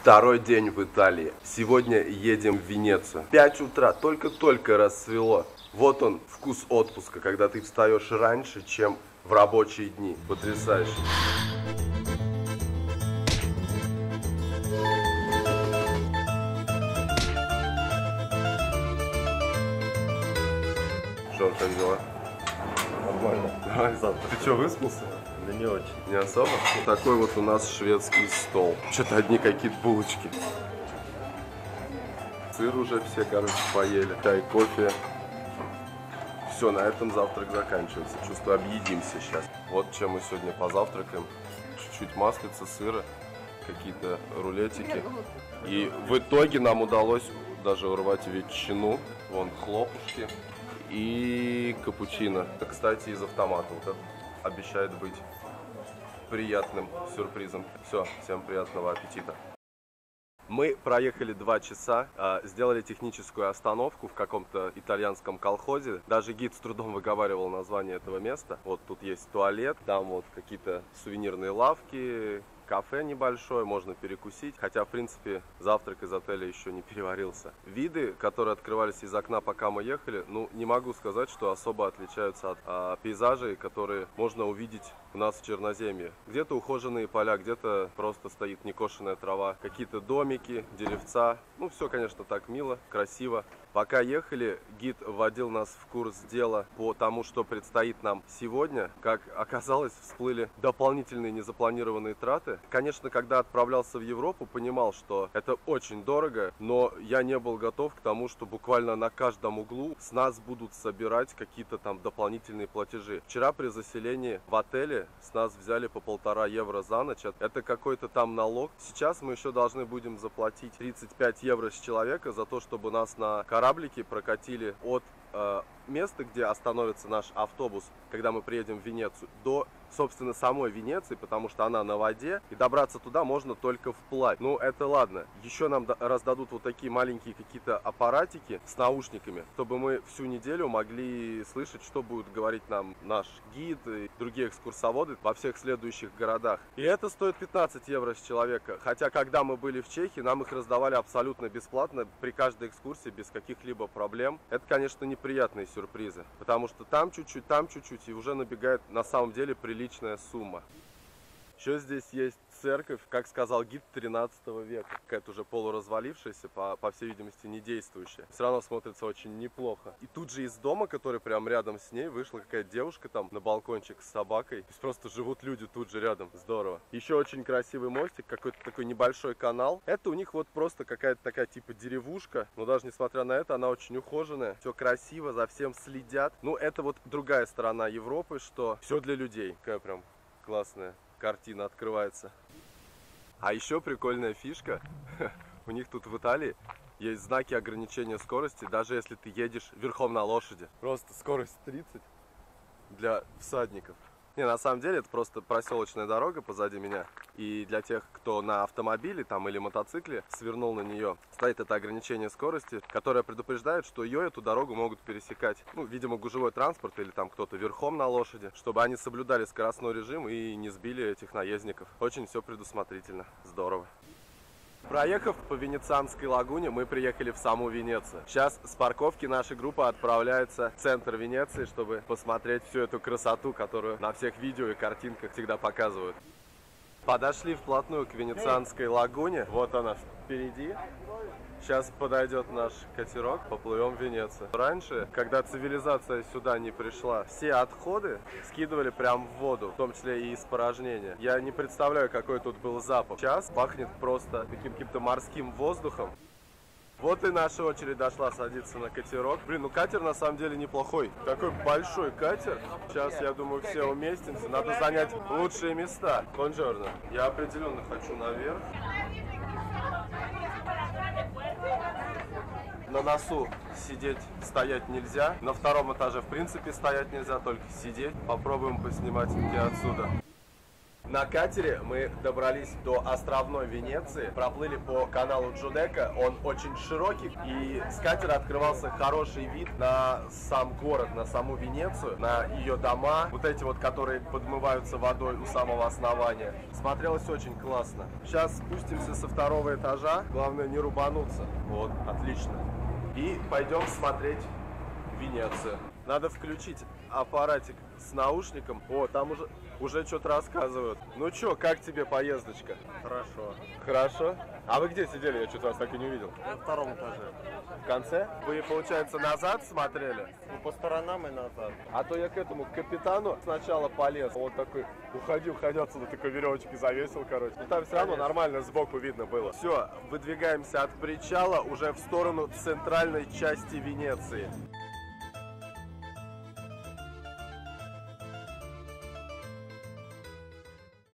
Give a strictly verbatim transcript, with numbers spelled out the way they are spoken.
Второй день в Италии. Сегодня едем в Венецию. пять утра, только-только рассвело. Вот он, вкус отпуска, когда ты встаешь раньше, чем в рабочие дни. Потрясающе. Что, как дела? Нормально. Давай завтра. Ты что, выспался? Да не очень. Не особо? Такой вот у нас шведский стол. Что-то одни какие-то булочки. Сыр уже все, короче, поели. Чай, кофе. Все, на этом завтрак заканчивается. Чувствую, объедимся сейчас. Вот чем мы сегодня позавтракаем. Чуть-чуть маслица, сыра, какие-то рулетики. И в итоге нам удалось даже урвать ветчину. Вон хлопушки и капучино. Это, кстати, из автомата. Вот это обещает быть приятным сюрпризом. Все, всем приятного аппетита. Мы проехали два часа, сделали техническую остановку в каком-то итальянском колхозе. Даже гид с трудом выговаривал название этого места. Вот тут есть туалет, там вот какие-то сувенирные лавки, кафе небольшое, можно перекусить. Хотя, в принципе, завтрак из отеля еще не переварился. Виды, которые открывались из окна, пока мы ехали, ну, не могу сказать, что особо отличаются от а, пейзажей, которые можно увидеть у нас в Черноземье. Где-то ухоженные поля, где-то просто стоит некошенная трава, какие-то домики, деревца. Ну, все, конечно, так мило, красиво. Пока ехали, гид вводил нас в курс дела по тому, что предстоит нам сегодня. Как оказалось, всплыли дополнительные незапланированные траты. Конечно, когда отправлялся в Европу, понимал, что это очень дорого, но я не был готов к тому, что буквально на каждом углу с нас будут собирать какие-то там дополнительные платежи. Вчера при заселении в отеле с нас взяли по полтора евро за ночь. Это какой-то там налог. Сейчас мы еще должны будем заплатить тридцать пять евро с человека за то, чтобы нас на кораблике прокатили от э, места, где остановится наш автобус, когда мы приедем в Венецию, до, собственно, самой Венеции, потому что она на воде, и добраться туда можно только вплавь. Ну, это ладно. Еще нам раздадут вот такие маленькие какие-то аппаратики с наушниками, чтобы мы всю неделю могли слышать, что будет говорить нам наш гид и другие экскурсоводы во всех следующих городах. И это стоит пятнадцать евро с человека. Хотя, когда мы были в Чехии, нам их раздавали абсолютно бесплатно при каждой экскурсии, без каких-либо проблем. Это, конечно, неприятные сюрпризы, потому что там чуть-чуть, там чуть-чуть, и уже набегает на самом деле приличная сумма. Еще здесь есть церковь, как сказал гид, тринадцатого века. Какая-то уже полуразвалившаяся, по, по всей видимости, не действующая. Все равно смотрится очень неплохо. И тут же из дома, который прям рядом с ней, вышла какая-то девушка там на балкончик с собакой. То есть просто живут люди тут же рядом. Здорово. Еще очень красивый мостик, какой-то такой небольшой канал. Это у них вот просто какая-то такая типа деревушка. Но даже несмотря на это, она очень ухоженная. Все красиво, за всем следят. Ну, это вот другая сторона Европы, что все для людей. Какая прям классная картина открывается. А еще прикольная фишка, у них тут в Италии есть знаки ограничения скорости, даже если ты едешь верхом на лошади. Просто скорость тридцать для всадников. Не, на самом деле это просто проселочная дорога позади меня. И для тех, кто на автомобиле там или мотоцикле свернул на нее, стоит это ограничение скорости, которое предупреждает, что ее эту дорогу могут пересекать, ну, видимо, гужевой транспорт или там кто-то верхом на лошади, чтобы они соблюдали скоростной режим и не сбили этих наездников. Очень все предусмотрительно. Здорово. Проехав по Венецианской лагуне, мы приехали в саму Венецию. Сейчас с парковки наша группа отправляется в центр Венеции, чтобы посмотреть всю эту красоту, которую на всех видео и картинках всегда показывают. Подошли вплотную к Венецианской лагуне. Вот она впереди. Сейчас подойдет наш катерок, поплывем в Венецию. Раньше, когда цивилизация сюда не пришла, все отходы скидывали прямо в воду, в том числе и испорожнения. Я не представляю, какой тут был запах. Сейчас пахнет просто каким-то морским воздухом. Вот и наша очередь дошла садиться на катерок. Блин, ну катер на самом деле неплохой. Такой большой катер. Сейчас, я думаю, все уместимся. Надо занять лучшие места. Бонжорно. Я определенно хочу наверх. На носу сидеть, стоять нельзя. На втором этаже в принципе стоять нельзя, только сидеть. Попробуем поснимать и отсюда. На катере мы добрались до островной Венеции, проплыли по каналу Джудека, он очень широкий, и с катера открывался хороший вид на сам город, на саму Венецию, на ее дома, вот эти вот, которые подмываются водой у самого основания. Смотрелось очень классно. Сейчас спустимся со второго этажа, главное не рубануться. Вот, отлично. И пойдем смотреть Венецию. Надо включить аппаратик с наушником. О, там уже, уже что-то рассказывают. Ну чё, как тебе поездочка? Хорошо. Хорошо. А вы где сидели? Я что-то вас так и не увидел. На втором этаже. В конце? Вы, получается, назад смотрели? Ну, по сторонам и назад. А то я к этому, к капитану сначала полез. Он такой, уходи, уходи отсюда, такой веревочки завесил, короче. Но там все равно Конечно. нормально сбоку видно было. Все, выдвигаемся от причала уже в сторону центральной части Венеции.